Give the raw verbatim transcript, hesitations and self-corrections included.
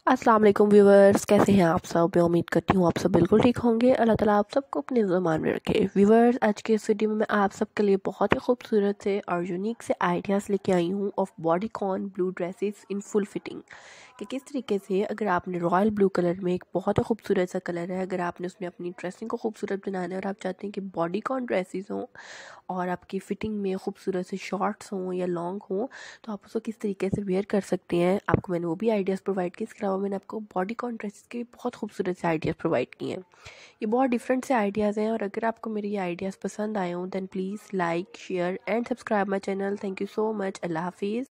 अस्सलाम वालेकुम व्यूवर्स, कैसे हैं आप सब। मैं उम्मीद करती हूँ आप सब बिल्कुल ठीक होंगे। अल्लाह ताला आप सबको अपने ज़मान में रखे। व्यूवर्स, आज के इस वीडियो में मैं आप सबके लिए बहुत ही खूबसूरत से और यूनिक से आइडियाज़ लेके आई हूँ of bodycon blue dresses in full fitting, कि किस तरीके से अगर आपने रॉयल ब्लू कलर में, एक बहुत ही खूबसूरत सा कलर है, अगर आपने उसमें अपनी ड्रेसिंग को खूबसूरत बनाना है और आप चाहते हैं कि बॉडीकॉन ड्रेसेस हों और आपकी फ़िटिंग में खूबसूरत से शॉर्ट्स हों या लॉन्ग हों, तो आप उसको किस तरीके से वेयर कर सकते हैं। आपको मैंने वो भी आइडियाज़ प्रोवाइड किए। इसके अलावा मैंने आपको बॉडीकॉन ड्रेसेस के भी बहुत खूबसूरत से आइडियाज़ प्रोवाइड किए हैं। ये बहुत डिफरेंट से आइडियाज़ हैं और अगर आपको मेरे ये आइडियाज़ पसंद आए हों, then please like share and subscribe my channel. Thank you so much. अल्लाह हाफिज़।